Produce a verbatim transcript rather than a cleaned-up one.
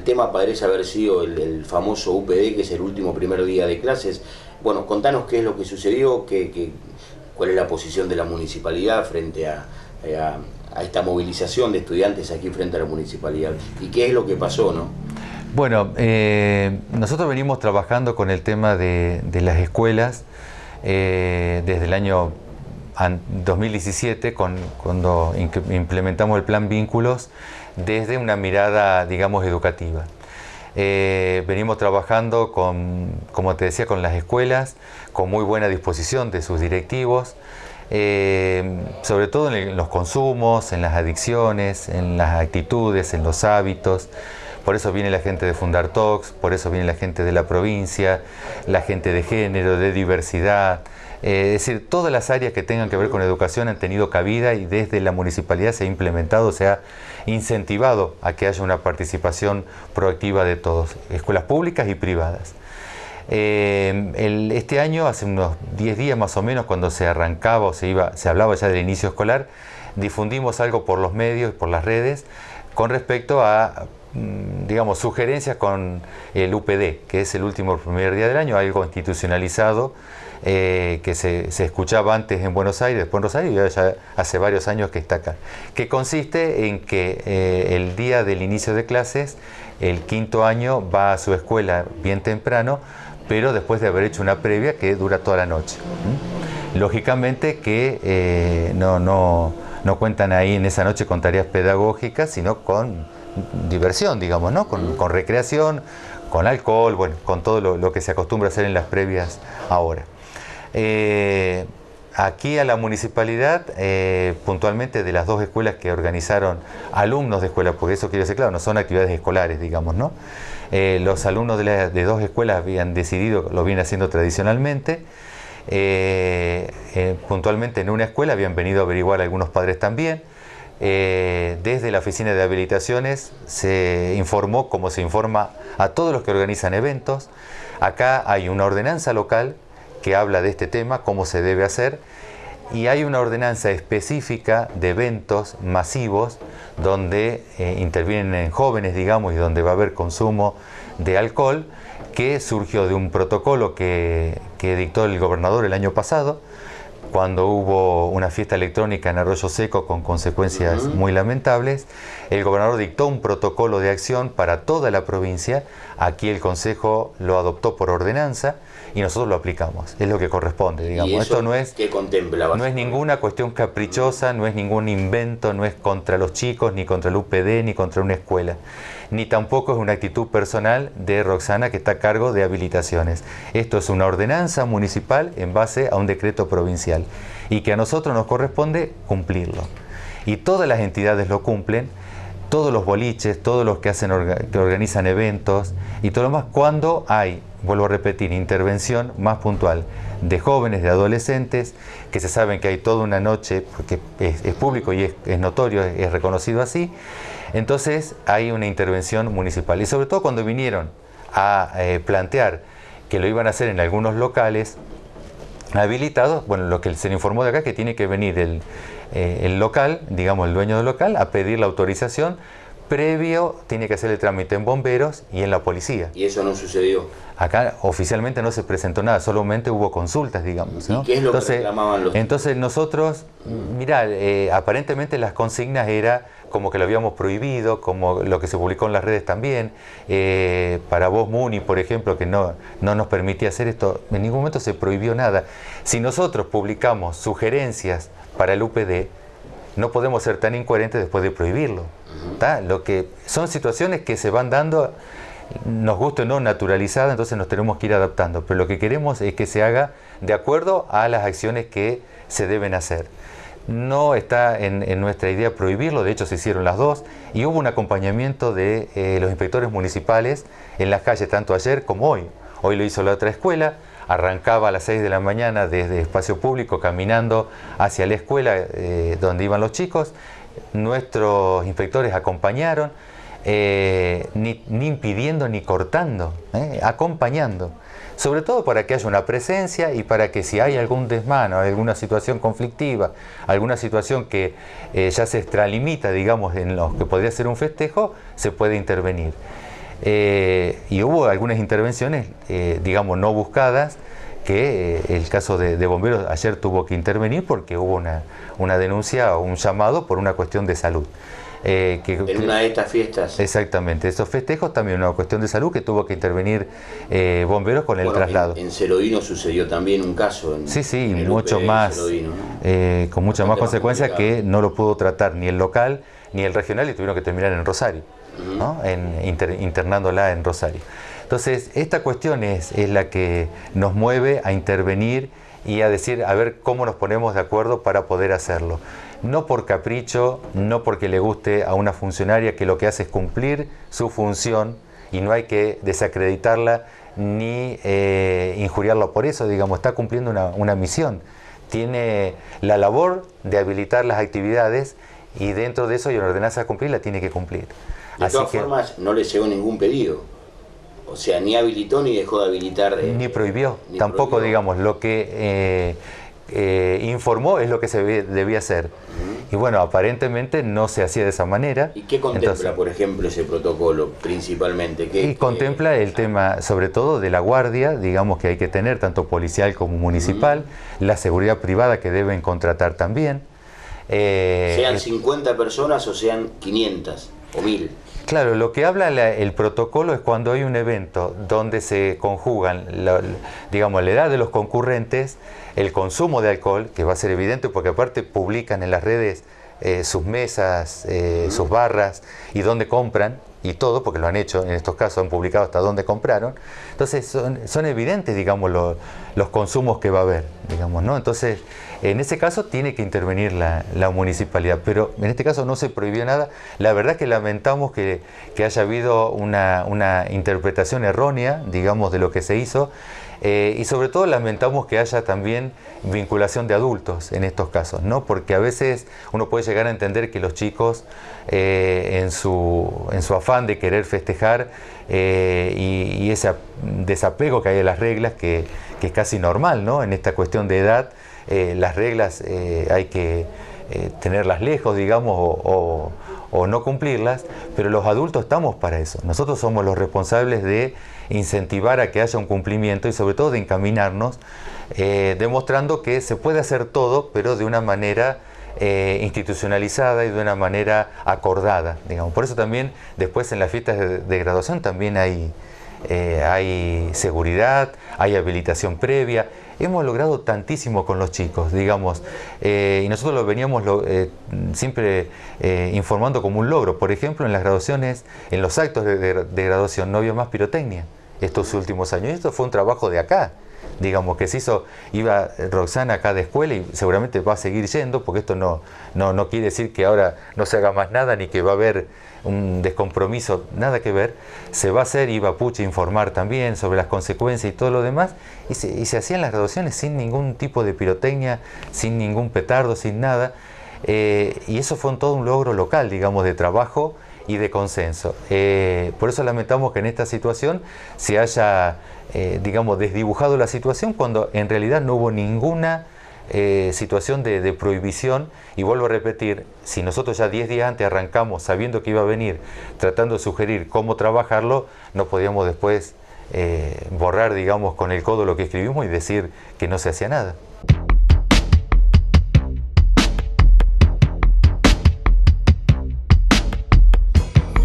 tema parece haber sido el, el famoso U P D, que es el último primer día de clases. Bueno, contanos qué es lo que sucedió, qué, qué, cuál es la posición de la municipalidad frente a, a, a esta movilización de estudiantes aquí frente a la municipalidad, y qué es lo que pasó, ¿no? Bueno, eh, nosotros venimos trabajando con el tema de, de las escuelas eh, desde el año dos mil diecisiete, con, cuando implementamos el plan Vínculos, desde una mirada, digamos, educativa. Eh, venimos trabajando, con, como te decía, con las escuelas, con muy buena disposición de sus directivos, eh, sobre todo en, el, en los consumos, en las adicciones, en las actitudes, en los hábitos. Por eso viene la gente de Fundartox, por eso viene la gente de la provincia, la gente de género, de diversidad. Eh, es decir, todas las áreas que tengan que ver con educación han tenido cabida y desde la municipalidad se ha implementado, se ha incentivado a que haya una participación proactiva de todos, escuelas públicas y privadas. Eh, el, este año, hace unos diez días más o menos, cuando se arrancaba o se, iba, se hablaba ya del inicio escolar, difundimos algo por los medios, por las redes, con respecto a, digamos, sugerencias con el U P D, que es el último primer día del año, algo institucionalizado, eh, que se, se escuchaba antes en Buenos Aires, después en Rosario, y ya hace varios años que está acá, que consiste en que eh, el día del inicio de clases, el quinto año va a su escuela bien temprano, pero después de haber hecho una previa que dura toda la noche. ¿Mm? Lógicamente que eh, no, no, no cuentan ahí en esa noche con tareas pedagógicas, sino con diversión, digamos, ¿no? Con, con recreación, con alcohol, bueno, con todo lo, lo que se acostumbra a hacer en las previas ahora. Eh, aquí a la municipalidad, eh, puntualmente de las dos escuelas que organizaron alumnos de escuelas, porque eso quiero decir, claro, no son actividades escolares, digamos, ¿no? Eh, los alumnos de, la, de dos escuelas habían decidido, lo vienen haciendo tradicionalmente. Eh, eh, puntualmente en una escuela habían venido a averiguar algunos padres también. Eh, desde la oficina de habilitaciones se informó, como se informa a todos los que organizan eventos. Acá hay una ordenanza local que habla de este tema, cómo se debe hacer, y hay una ordenanza específica de eventos masivos donde eh, intervienen jóvenes, digamos, y donde va a haber consumo de alcohol, que surgió de un protocolo que, que dictó el gobernador el año pasado, cuando hubo una fiesta electrónica en Arroyo Seco con consecuencias uh-huh. muy lamentables. El gobernador dictó un protocolo de acción para toda la provincia. Aquí el Consejo lo adoptó por ordenanza y nosotros lo aplicamos. Es lo que corresponde, digamos. ¿Y eso esto no es, qué contempla? No es ninguna cuestión caprichosa, no es ningún invento, no es contra los chicos, ni contra el U P D, ni contra una escuela. Ni tampoco es una actitud personal de Roxana, que está a cargo de habilitaciones. Esto es una ordenanza municipal en base a un decreto provincial y que a nosotros nos corresponde cumplirlo. Y todas las entidades lo cumplen, todos los boliches, todos los que, hacen, que organizan eventos y todo lo más, cuando hay, vuelvo a repetir, intervención más puntual de jóvenes, de adolescentes, que se saben que hay toda una noche, porque es, es público y es, es notorio, es, es reconocido así. Entonces hay una intervención municipal, y sobre todo cuando vinieron a eh, plantear que lo iban a hacer en algunos locales habilitados, bueno, lo que se le informó de acá es que tiene que venir el, eh, el local, digamos el dueño del local, a pedir la autorización. Previo tiene que hacer el trámite en bomberos y en la policía. ¿Y eso no sucedió? Acá oficialmente no se presentó nada, solamente hubo consultas, digamos, ¿no? ¿Y qué es lo entonces, que reclamaban los Entonces nosotros, mirá, eh, aparentemente las consignas era como que lo habíamos prohibido, como lo que se publicó en las redes también. Eh, para vos, Muni, por ejemplo, que no, no nos permitía hacer esto, en ningún momento se prohibió nada. Si nosotros publicamos sugerencias para el U P D, no podemos ser tan incoherentes después de prohibirlo. ¿Tá? Lo que son situaciones que se van dando, nos guste o no, naturalizadas, entonces nos tenemos que ir adaptando. Pero lo que queremos es que se haga de acuerdo a las acciones que se deben hacer. No está en, en nuestra idea prohibirlo, de hecho se hicieron las dos, y hubo un acompañamiento de eh, los inspectores municipales en las calles, tanto ayer como hoy. Hoy lo hizo la otra escuela, arrancaba a las seis de la mañana desde espacio público caminando hacia la escuela eh, donde iban los chicos. Nuestros inspectores acompañaron, eh, ni, ni impidiendo ni cortando, eh, acompañando, sobre todo para que haya una presencia y para que si hay algún desmano, alguna situación conflictiva, alguna situación que eh, ya se extralimita, digamos, en lo que podría ser un festejo, se puede intervenir. Eh, y hubo algunas intervenciones, eh, digamos, no buscadas, que eh, el caso de, de bomberos ayer tuvo que intervenir porque hubo una, una denuncia o un llamado por una cuestión de salud. Eh, que, en una de estas fiestas. Exactamente, estos festejos también una cuestión de salud que tuvo que intervenir eh, bomberos con el bueno, traslado. En, en Cerodino sucedió también un caso. En, sí, sí, y mucho más, Cerodino, ¿no? eh, con muchas más consecuencias que no lo pudo tratar ni el local ni el regional y tuvieron que terminar en Rosario, uh-huh. ¿no? en, inter, internándola en Rosario. Entonces, esta cuestión es, es la que nos mueve a intervenir y a decir, a ver cómo nos ponemos de acuerdo para poder hacerlo. No por capricho, no porque le guste a una funcionaria que lo que hace es cumplir su función y no hay que desacreditarla ni eh, injuriarla por eso, digamos, está cumpliendo una, una misión. Tiene la labor de habilitar las actividades y dentro de eso y en ordenanza a cumplir la tiene que cumplir. De Así todas que, formas, no le llegó ningún pedido. O sea, ni habilitó ni dejó de habilitar. Eh, ni prohibió, ni tampoco prohibió. digamos, lo que eh, eh, informó es lo que se debía hacer. Uh-huh. Y bueno, aparentemente no se hacía de esa manera. ¿Y qué contempla, Entonces, por ejemplo, ese protocolo principalmente? ¿Qué, y qué, contempla el ah. tema, sobre todo, de la guardia, digamos, que hay que tener, tanto policial como municipal, uh-huh. la seguridad privada que deben contratar también. Eh, sean cincuenta personas o sean quinientas o mil. Claro, lo que habla la, el protocolo es cuando hay un evento donde se conjugan, la, digamos, la edad de los concurrentes, el consumo de alcohol, que va a ser evidente porque aparte publican en las redes eh, sus mesas, eh, uh-huh. sus barras y dónde compran y todo, porque lo han hecho en estos casos, han publicado hasta dónde compraron. Entonces son, son evidentes, digamos, lo, los consumos que va a haber, digamos, ¿no? Entonces, en ese caso tiene que intervenir la, la municipalidad, pero en este caso no se prohibió nada. La verdad es que lamentamos que, que haya habido una, una interpretación errónea, digamos, de lo que se hizo, eh, y sobre todo lamentamos que haya también vinculación de adultos en estos casos, ¿no? Porque a veces uno puede llegar a entender que los chicos, eh, en, su, en su afán de querer festejar eh, y, y ese desapego que hay de las reglas, que, que es casi normal, ¿no? En esta cuestión de edad, eh, las reglas eh, hay que eh, tenerlas lejos, digamos, o, o, o no cumplirlas, pero los adultos estamos para eso. Nosotros somos los responsables de incentivar a que haya un cumplimiento y sobre todo de encaminarnos, eh, demostrando que se puede hacer todo, pero de una manera eh, institucionalizada y de una manera acordada, digamos. Por eso también después en las fiestas de, de graduación también hay, eh, hay seguridad, hay habilitación previa. Hemos logrado tantísimo con los chicos, digamos, eh, y nosotros lo veníamos lo, eh, siempre eh, informando como un logro. Por ejemplo, en las graduaciones, en los actos de, de, de graduación no había más pirotecnia estos últimos años. Y esto fue un trabajo de acá, digamos, que se hizo, iba Roxana acá de escuela y seguramente va a seguir yendo, porque esto no, no, no quiere decir que ahora no se haga más nada ni que va a haber un descompromiso, nada que ver. Se va a hacer, iba Puche a informar también sobre las consecuencias y todo lo demás, y se, y se hacían las graduaciones sin ningún tipo de pirotecnia, sin ningún petardo, sin nada, eh, y eso fue un, todo un logro local, digamos, de trabajo y de consenso. Eh, por eso lamentamos que en esta situación se haya, eh, digamos, desdibujado la situación cuando en realidad no hubo ninguna eh, situación de, de prohibición. Y vuelvo a repetir, si nosotros ya diez días antes arrancamos sabiendo que iba a venir, tratando de sugerir cómo trabajarlo, no podíamos después eh, borrar, digamos, con el codo lo que escribimos y decir que no se hacía nada.